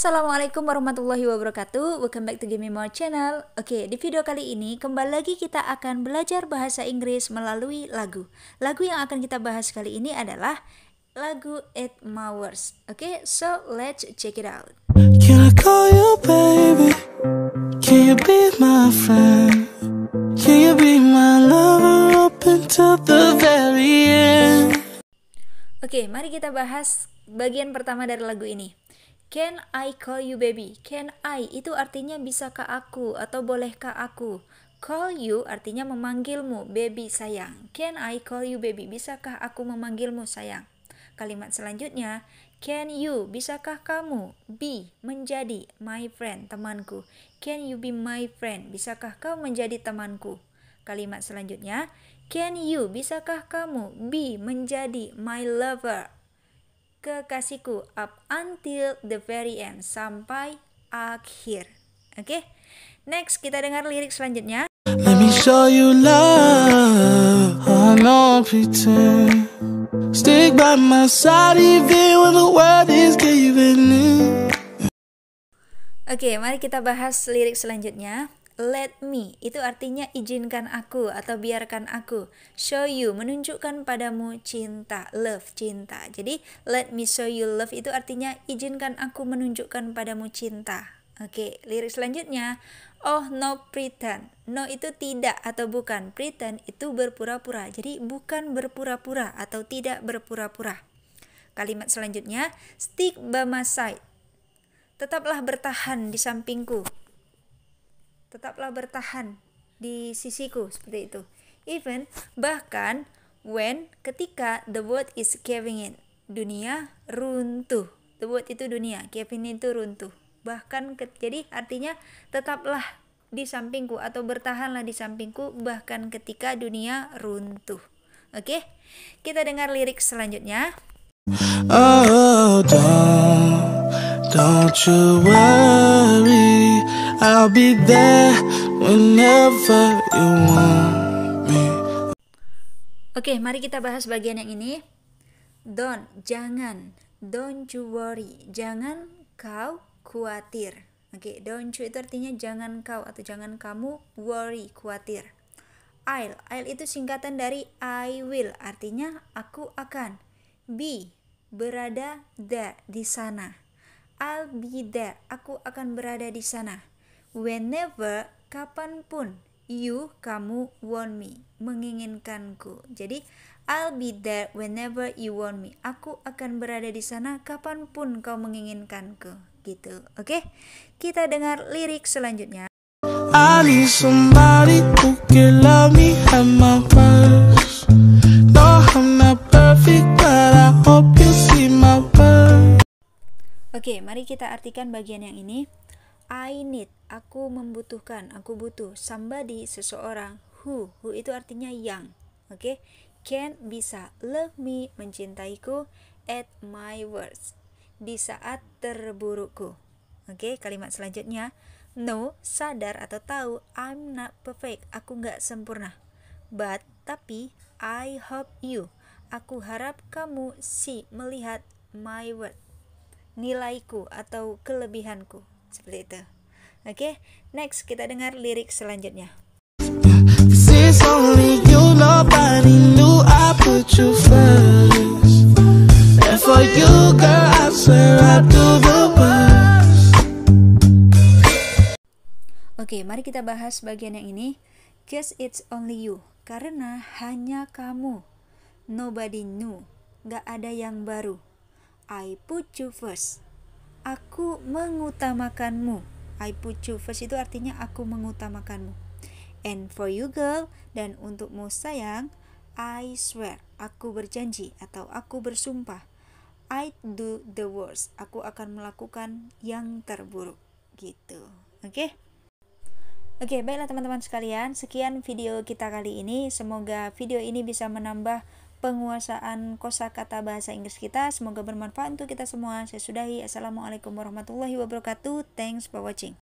Assalamualaikum warahmatullahi wabarakatuh. Welcome back to Gimme More channel. Oke, di video kali ini kembali lagi kita akan belajar bahasa Inggris melalui lagu. Lagu yang akan kita bahas kali ini adalah lagu 8 Hours. Oke, so let's check it out. Can I call you baby? Can you be my friend? Can you be my lover up until the very end? Oke, mari kita bahas bagian pertama dari lagu ini. Can I call you baby? Can I itu artinya bisakah aku atau bolehkah aku? Call you artinya memanggilmu, baby sayang. Can I call you baby? Bisakah aku memanggilmu sayang? Kalimat selanjutnya, can you, bisakah kamu be, menjadi my friend, temanku. Can you be my friend? Bisakah kau menjadi temanku? Kalimat selanjutnya, can you, bisakah kamu be, menjadi my lover, kekasihku, up until the very end, sampai akhir. Oke, next kita dengar lirik selanjutnya. Let me show you love, I don't pretend. Stick by my side even when the world is giving in. Oke, mari kita bahas lirik selanjutnya. Let me, itu artinya izinkan aku atau biarkan aku. Show you, menunjukkan padamu cinta, love, cinta. Jadi, let me show you love itu artinya izinkan aku menunjukkan padamu cinta. Oke, lirik selanjutnya. Oh, no pretend. No itu tidak atau bukan. Pretend itu berpura-pura. Jadi, bukan berpura-pura atau tidak berpura-pura. Kalimat selanjutnya. Stick by my side. Tetaplah bertahan di sampingku. Tetaplah bertahan di sisiku, seperti itu. Even, bahkan, when, ketika the world is caving in, dunia runtuh. The world itu dunia, caving in itu runtuh. Bahkan, jadi artinya tetaplah di sampingku atau bertahanlah di sampingku bahkan ketika dunia runtuh. Oke, kita dengar lirik selanjutnya. Oh, don't you worry, I'll be there whenever you want me. Oke, mari kita bahas bagian yang ini. Don't, jangan. Don't you worry, jangan kau khawatir. Oke, don't you itu artinya jangan kau atau jangan kamu worry, khawatir. I'll itu singkatan dari I will, artinya aku akan. Be, berada there, di sana. I'll be there, aku akan berada di sana. Whenever, kapanpun, you, kamu, want me, menginginkanku. Jadi, I'll be there whenever you want me. Aku akan berada di sana kapanpun kau menginginkanku. Gitu, oke? Kita dengar lirik selanjutnya. I need somebody who can love me at my worst. No, I'm not perfect, but I hope you see my worth. Oke, mari kita artikan bagian yang ini. I need, aku membutuhkan, aku butuh. Somebody, seseorang. Who itu artinya yang. Oke, can, bisa. Love me, mencintaiku. At my worst, di saat terburukku. Oke, kalimat selanjutnya. No, sadar atau tahu. I'm not perfect, aku nggak sempurna. But, tapi, I hope you, aku harap kamu see, melihat my worth, nilaiku atau kelebihanku, seperti itu. Oke, next kita dengar lirik selanjutnya. Cause it's only you, nobody knew I put you first. And for you, girl, I swear I'd do the best. Oke, mari kita bahas bagian yang ini. Cause it's only you, karena hanya kamu. Nobody knew, gak ada yang baru. I put you first, aku mengutamakanmu. I put you first itu artinya aku mengutamakanmu. And for you girl, dan untukmu sayang, I swear, aku berjanji atau aku bersumpah. I do the worst, aku akan melakukan yang terburuk. Gitu, oke? Oke, baiklah teman-teman sekalian, sekian video kita kali ini. Semoga video ini bisa menambah penguasaan kosakata bahasa Inggris kita. Semoga bermanfaat untuk kita semua. Saya sudahi. Assalamualaikum warahmatullahi wabarakatuh. Thanks for watching.